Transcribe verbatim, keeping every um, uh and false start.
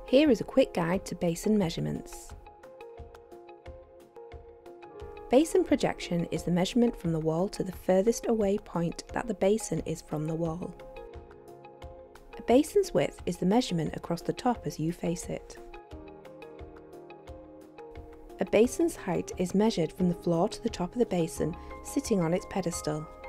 Here is a quick guide to basin measurements. Basin projection is the measurement from the wall to the furthest away point that the basin is from the wall. A basin's width is the measurement across the top as you face it. A basin's height is measured from the floor to the top of the basin, sitting on its pedestal.